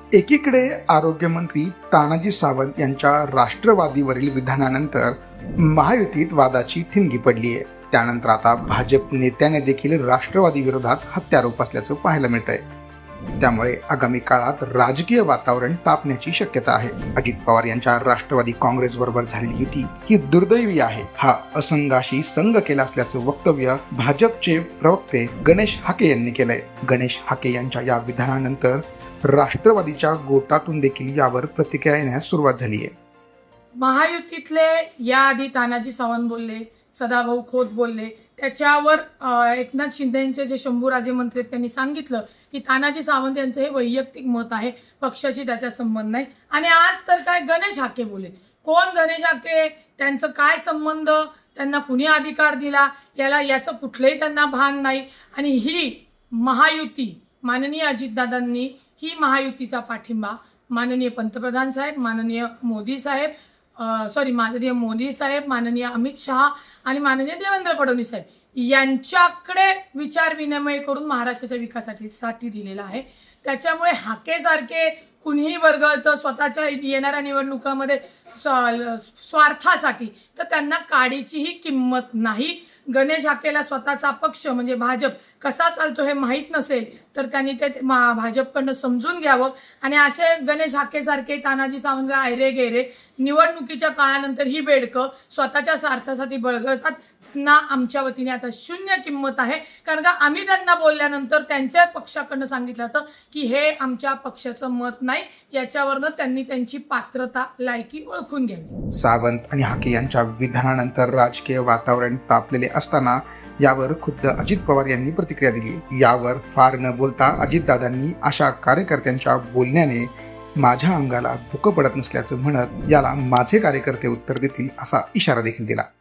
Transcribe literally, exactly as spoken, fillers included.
एकीकडे आरोग्यमंत्री तानाजी सावंत यांच्या राष्ट्रवादीवरील विधानानंतर महायुतीत वादाची ठिणगी पडली आहे। त्यानंतर आता भाजप नेत्याने देखील राष्ट्रवादी विरोधात हत्यारोप असल्याचं पाहायला मिळतंय। त्यामुळे आगामी काळात राजकीय वातावरण तापण्याची शक्यता आहे। अजित पवार यांच्या राष्ट्रवादी काँग्रेस बरोबर झालेली युती ही दुर्दैवी आहे, हा असंघाशी संघ केला असल्याचं वक्तव्य भाजपचे प्रवक्ते गणेश हाके यांनी केलंय। गणेश हाके यांच्या या विधानानंतर राष्ट्रवादीच्या गोटातून देखील यावर प्रतिक्रिया येण्यास सुरुवात झाली आहे। महायुतीतले याआधी तानाजी सावंत बोलले, सदाभाऊ खोत बोलले, त्याच्यावर एकनाथ शिंदेचे जे शंभूराजे मंत्री त्यांनी सांगितलं की तानाजी सावंत यांचं हे वैयक्तिक मत आहे, पक्षाशी त्याचा संबंध नाही। आणि आज तर काय गणेश हाके बोले, कोण गणेश हाके, त्यांचं काय संबंध, त्यांना कुणी अधिकार दिला, याला याचं कुठलंही त्यांना भान नाही। आणि ही महायुती माननीय अजितदादांनी ही महायुतीचा पाठिंबा माननीय पंतप्रधान साहेब, माननीय मोदी साहेब, सॉरी माननीय मोदी साहेब, माननीय अमित शहा आणि माननीय देवेंद्र फडणवीस साहेब यांच्याकडे विचार विनिमय करून महाराष्ट्राच्या विकासासाठी दिलेला आहे। त्याच्यामुळे हाके सारखे कुणीही वर्गळतं स्वतःच्या येणाऱ्या निवडणुकांमध्ये स्वार्थासाठी, तर त्यांना काडीचीही किंमत नाही। गणेश हाकेला स्वतःचा पक्ष म्हणजे भाजप कसा चालतो हे माहीत नसेल तर त्यांनी ते भाजपकडनं समजून घ्यावं। आणि असे गणेश हाके सारखे तानाजी सावंत आयरे गेरे निवडणुकीच्या काळानंतर ही बेडकं स्वतःच्या स्वार्थासाठी बळगळतात, ना आमच्या वतीने आता शून्य किंमत आहे। कारण का आम्ही त्यांना बोलल्यानंतर त्यांच्या पक्षाकडनं सांगितलं होतं की हे आमच्या पक्षाचं मत नाही, याच्यावरनं त्यांनी त्यांची पात्रता लायकी ओळखून घ्यावी। सावंत आणि हाके यांच्या विधानानंतर राजकीय वातावरण तापलेले असताना यावर खुद्द अजित पवार यांनी प्रतिक्रिया दिली। यावर फार न बोलता अजितदादांनी अशा कार्यकर्त्यांच्या बोलण्याने माझ्या अंगाला भुकं पडत नसल्याचं म्हणत याला माझे कार्यकर्ते उत्तर देतील असा इशारा देखील दिला।